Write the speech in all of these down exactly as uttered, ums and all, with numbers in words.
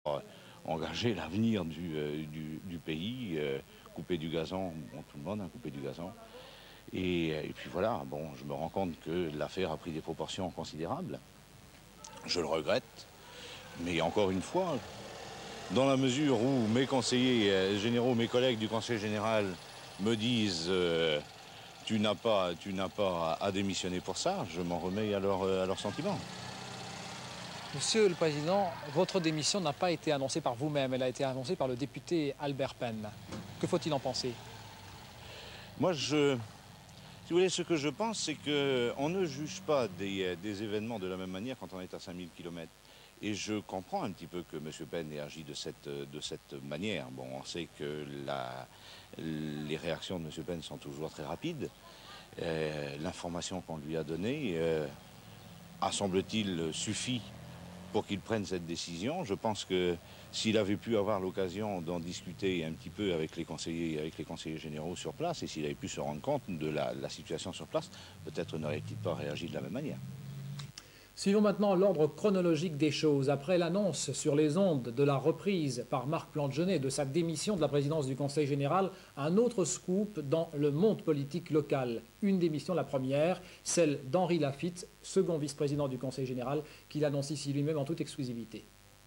engager l'avenir du, euh, du, du pays, euh, couper du gazon, bon, tout le monde a coupé du gazon. Et, et puis voilà, bon, je me rends compte que l'affaire a pris des proportions considérables. Je le regrette, mais encore une fois, dans la mesure où mes conseillers généraux, mes collègues du Conseil général me disent euh, tu n'as pas, tu n'as pas à démissionner pour ça, je m'en remets à leur, à leur sentiment. Monsieur le Président, votre démission n'a pas été annoncée par vous-même, elle a été annoncée par le député Albert Penn. Que faut-il en penser? Moi, je, si vous voulez, ce que je pense, c'est qu'on ne juge pas des, des événements de la même manière quand on est à cinq mille kilomètres. Et je comprends un petit peu que M. Penn ait agi de cette, de cette manière. Bon, on sait que la, les réactions de M. Penn sont toujours très rapides. Euh, L'information qu'on lui a donnée euh, a, semble-t-il, suffi pour qu'il prenne cette décision. Je pense que s'il avait pu avoir l'occasion d'en discuter un petit peu avec les conseillers, avec les conseillers généraux sur place, et s'il avait pu se rendre compte de la, la situation sur place, peut-être n'aurait-il pas réagi de la même manière. Suivons maintenant l'ordre chronologique des choses. Après l'annonce sur les ondes de la reprise par Marc Plangenet de sa démission de la présidence du Conseil général, un autre scoop dans le monde politique local. Une démission, la première, celle d'Henri Laffitte, second vice-président du Conseil général, qui l'annonce ici lui-même en toute exclusivité.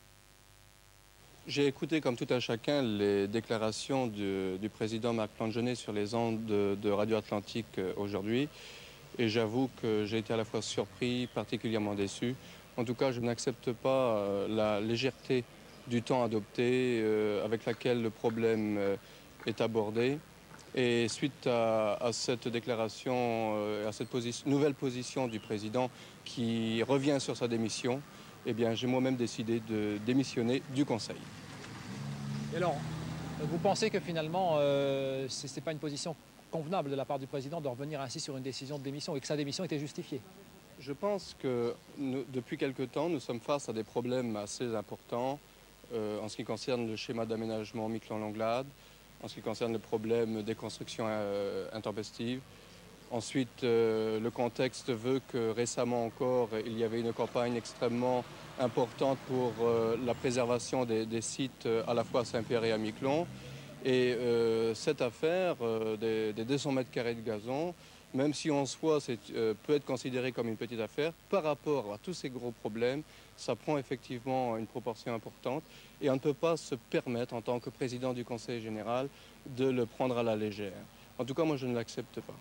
J'ai écouté, comme tout un chacun, les déclarations du, du président Marc Plangenet sur les ondes de, de Radio Atlantique aujourd'hui. Et j'avoue que j'ai été à la fois surpris, particulièrement déçu. En tout cas, je n'accepte pas euh, la légèreté du temps adopté euh, avec laquelle le problème euh, est abordé. Et suite à, à cette déclaration, euh, à cette position, nouvelle position du président qui revient sur sa démission, eh bien, j'ai moi-même décidé de démissionner du Conseil. Et alors, vous pensez que finalement, euh, ce n'est pas une position convenable de la part du président de revenir ainsi sur une décision de démission et que sa démission était justifiée? Je pense que nous, depuis quelque temps, nous sommes face à des problèmes assez importants euh, en ce qui concerne le schéma d'aménagement Miquelon-Langlade, en ce qui concerne le problème des constructions euh, intempestives. Ensuite, euh, le contexte veut que récemment encore, il y avait une campagne extrêmement importante pour euh, la préservation des, des sites à la fois à Saint-Pierre et à Miquelon. Et euh, cette affaire euh, des, des deux cents mètres carrés de gazon, même si en soi c'est, euh, peut être considéré comme une petite affaire, par rapport à tous ces gros problèmes, ça prend effectivement une proportion importante. Et on ne peut pas se permettre, en tant que président du Conseil général, de le prendre à la légère. En tout cas, moi, je ne l'accepte pas.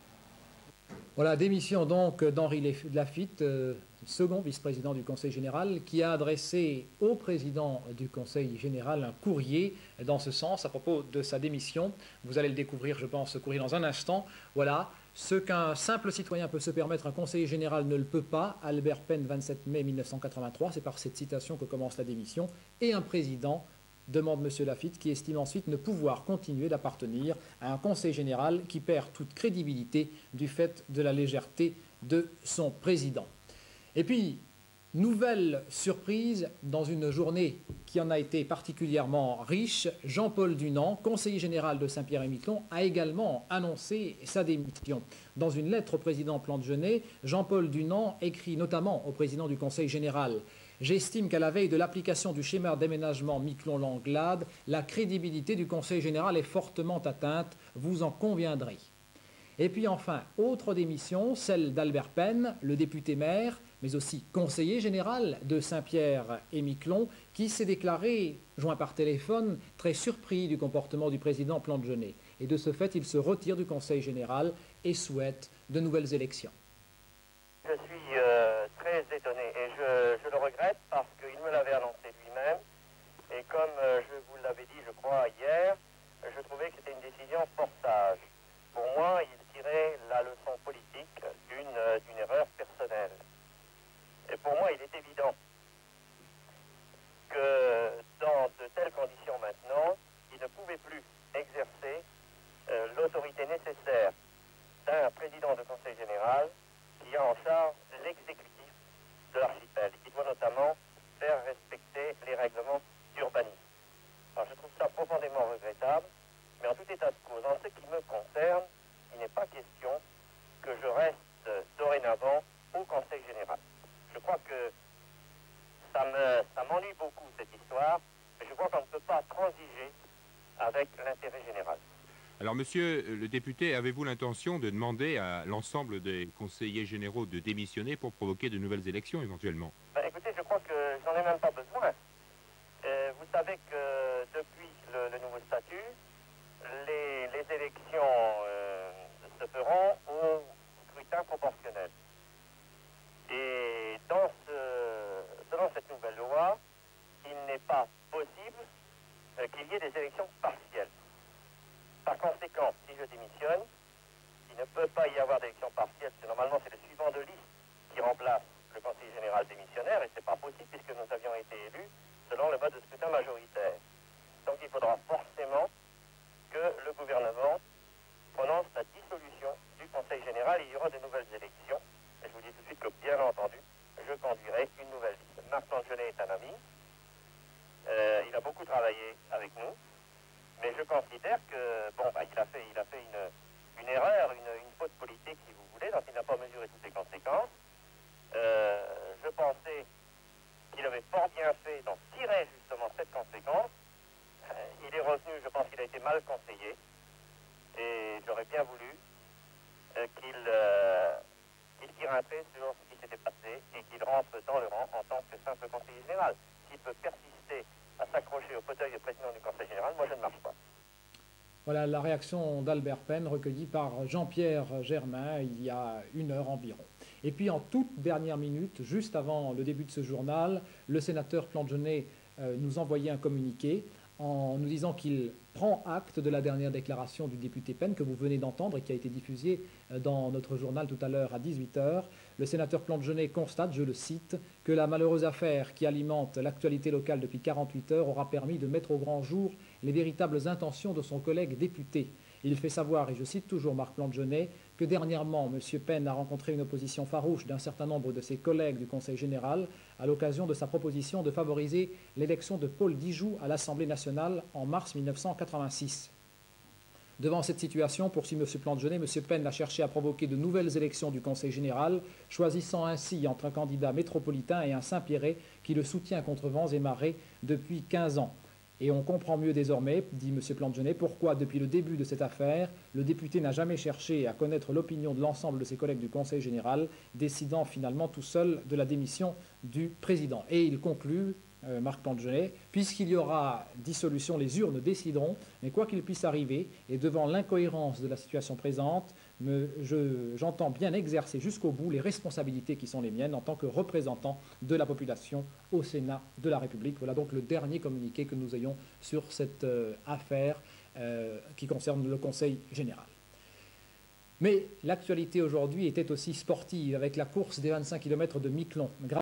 Voilà, démission donc d'Henri Laffitte, euh, second vice-président du Conseil général, qui a adressé au président du Conseil général un courrier dans ce sens à propos de sa démission. Vous allez le découvrir, je pense, ce courrier dans un instant. Voilà, ce qu'un simple citoyen peut se permettre, un conseiller général ne le peut pas. Albert Penn, vingt-sept mai mille neuf cent quatre-vingt-trois, c'est par cette citation que commence la démission. Et un président, demande M. Laffitte, qui estime ensuite ne pouvoir continuer d'appartenir à un conseil général qui perd toute crédibilité du fait de la légèreté de son président. Et puis, nouvelle surprise dans une journée qui en a été particulièrement riche, Jean-Paul Dunant, conseiller général de Saint-Pierre-et-Miquelon, a également annoncé sa démission. Dans une lettre au président Plangenet, Jean-Paul Dunant écrit notamment au président du Conseil général: j'estime qu'à la veille de l'application du schéma d'aménagement Miquelon-Langlade, la crédibilité du Conseil général est fortement atteinte, vous en conviendrez. Et puis enfin, autre démission, celle d'Albert Penn, le député maire, mais aussi conseiller général de Saint-Pierre-et-Miquelon, qui s'est déclaré, joint par téléphone, très surpris du comportement du président Plangenet. Et de ce fait, il se retire du Conseil général et souhaite de nouvelles élections. Je suis euh, très étonné et je, je le regrette parce qu'il me l'avait annoncé lui-même. Et comme euh, je vous l'avais dit, je crois, hier, je trouvais que c'était une décision fort sage. Pour moi, il tirait la leçon politique d'une euh, d'une erreur personnelle. Et pour moi, il est évident que dans de telles conditions maintenant, il ne pouvait plus exercer euh, l'autorité nécessaire d'un président de conseil général transiger avec l'intérêt général. Alors, monsieur le député, avez-vous l'intention de demander à l'ensemble des conseillers généraux de démissionner pour provoquer de nouvelles élections éventuellement? Ben, écoutez, je crois que j'en ai même pas besoin. Euh, vous savez que depuis le, le nouveau statut, les, les élections euh, se feront au scrutin proportionnel. Et dans ce, selon cette nouvelle loi, il n'est pas possible euh, qu'il y ait des élections partielles. Par conséquent, si je démissionne, il ne peut pas y avoir d'élection partielle, parce que normalement c'est le suivant de liste qui remplace le conseiller général démissionnaire, et ce n'est pas possible puisque nous avions été élus selon le mode de scrutin majoritaire. Donc il faudra forcément que le gouvernement prononce la dissolution du conseil général, et il y aura de nouvelles élections. Et je vous dis tout de suite que, bien entendu, je conduirai une nouvelle liste. Marc Plangenet est un ami, euh, il a beaucoup travaillé avec nous, mais je considère que, bon, bah, il a fait, il a fait une, une erreur, une, une faute politique, si vous voulez, dont il n'a pas mesuré toutes les conséquences. Euh, je pensais qu'il avait fort bien fait d'en tirer justement cette conséquence. Euh, il est revenu, je pense qu'il a été mal conseillé, et j'aurais bien voulu euh, qu'il euh, qu'il tire un trait sur ce qui s'était passé et qu'il rentre dans le rang en tant que simple conseiller général. S'il peut persister à s'accrocher au fauteuil de président du conseil général, moi je ne marche pas. Voilà la réaction d'Albert Pen recueillie par Jean-Pierre Germain il y a une heure environ. Et puis en toute dernière minute, juste avant le début de ce journal, le sénateur Plangenet euh, nous envoyait un communiqué en nous disant qu'il prend acte de la dernière déclaration du député Pen que vous venez d'entendre et qui a été diffusée dans notre journal tout à l'heure à dix-huit heures. Le sénateur Plangenet constate, je le cite, que la malheureuse affaire qui alimente l'actualité locale depuis quarante-huit heures aura permis de mettre au grand jour les véritables intentions de son collègue député. Il fait savoir, et je cite toujours Marc Plangenet, que dernièrement, M. Pen a rencontré une opposition farouche d'un certain nombre de ses collègues du Conseil général à l'occasion de sa proposition de favoriser l'élection de Paul Dijoux à l'Assemblée nationale en mars mille neuf cent quatre-vingt-six. Devant cette situation, poursuit M. Plangenet, M. Pen a cherché à provoquer de nouvelles élections du Conseil général, choisissant ainsi entre un candidat métropolitain et un Saint-Pierrais qui le soutient contre vents et marées depuis quinze ans. Et on comprend mieux désormais, dit M. Plangenet, pourquoi, depuis le début de cette affaire, le député n'a jamais cherché à connaître l'opinion de l'ensemble de ses collègues du Conseil général, décidant finalement tout seul de la démission du président. Et il conclut, euh, Marc Plangenet, puisqu'il y aura dissolution, les urnes décideront, mais quoi qu'il puisse arriver, et devant l'incohérence de la situation présente, me, je, j'entends bien exercer jusqu'au bout les responsabilités qui sont les miennes en tant que représentant de la population au Sénat de la République. Voilà donc le dernier communiqué que nous ayons sur cette euh, affaire euh, qui concerne le Conseil général. Mais l'actualité aujourd'hui était aussi sportive avec la course des vingt-cinq kilomètres de Miquelon.